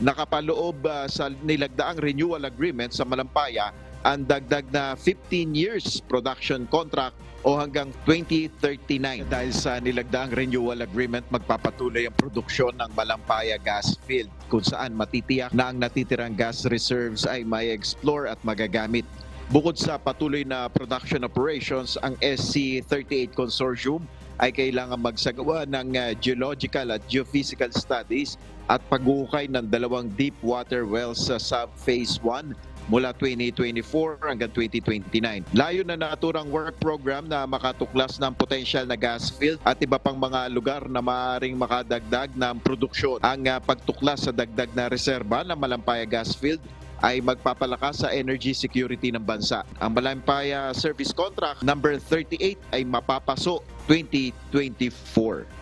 nakapaloob sa nilagdaang renewal agreement sa Malampaya ang dagdag na 15 years production contract o hanggang 2039. Dahil sa nilagdaang renewal agreement, magpapatuloy ang produksyon ng Malampaya Gas Field kung saan matitiyak na ang natitirang gas reserves ay may explore at magagamit. Bukod sa patuloy na production operations, ang SC38 Consortium ay kailangan magsagawa ng geological at geophysical studies at paghuhukay ng 2 deep water wells sa sub-phase 1 mula 2024 hanggang 2029. Layo na naturang work program na makatuklas ng potensyal na gas field at iba pang mga lugar na maaaring makadagdag ng produksyon. Ang pagtuklas sa dagdag na reserba ng Malampaya Gas Field ay magpapalakas sa energy security ng bansa. Ang Malampaya Service Contract number 38 ay mapapaso 2024.